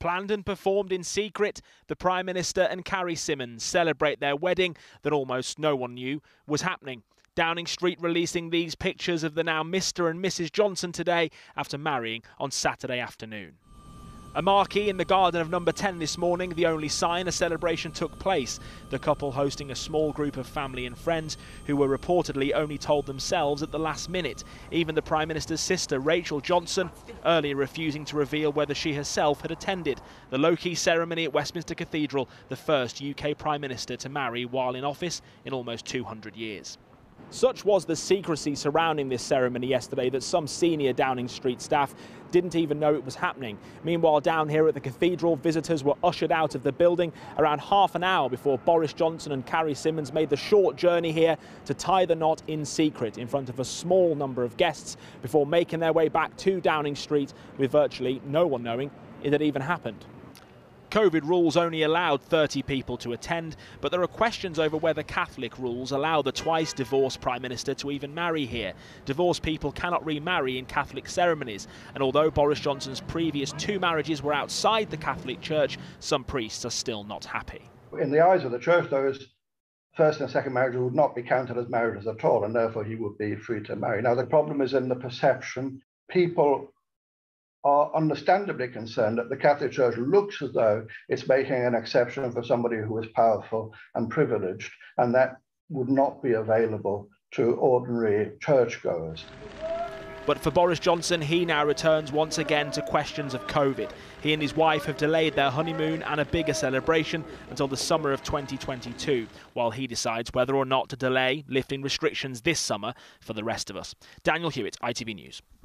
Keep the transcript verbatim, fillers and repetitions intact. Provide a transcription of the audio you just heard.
Planned and performed in secret, the Prime Minister and Carrie Symonds celebrate their wedding that almost no one knew was happening. Downing Street releasing these pictures of the now Mister and Missus Johnson today after marrying on Saturday afternoon. A marquee in the garden of number ten this morning, the only sign a celebration took place. The couple hosting a small group of family and friends who were reportedly only told themselves at the last minute. Even the Prime Minister's sister, Rachel Johnson, earlier refusing to reveal whether she herself had attended the low-key ceremony at Westminster Cathedral, the first U K Prime Minister to marry while in office in almost two hundred years. Such was the secrecy surrounding this ceremony yesterday that some senior Downing Street staff didn't even know it was happening. Meanwhile, down here at the cathedral, visitors were ushered out of the building around half an hour before Boris Johnson and Carrie Symonds made the short journey here to tie the knot in secret in front of a small number of guests before making their way back to Downing Street with virtually no one knowing it had even happened. COVID rules only allowed thirty people to attend, but there are questions over whether Catholic rules allow the twice divorced Prime Minister to even marry here. Divorced people cannot remarry in Catholic ceremonies, and although Boris Johnson's previous two marriages were outside the Catholic Church, some priests are still not happy. In the eyes of the Church, those first and second marriages would not be counted as marriages at all, and therefore he would be free to marry. Now, the problem is in the perception. People are understandably concerned that the Catholic Church looks as though it's making an exception for somebody who is powerful and privileged, and that would not be available to ordinary churchgoers. But for Boris Johnson, he now returns once again to questions of COVID. He and his wife have delayed their honeymoon and a bigger celebration until the summer of twenty twenty-two, while he decides whether or not to delay lifting restrictions this summer for the rest of us. Daniel Hewitt, I T V News.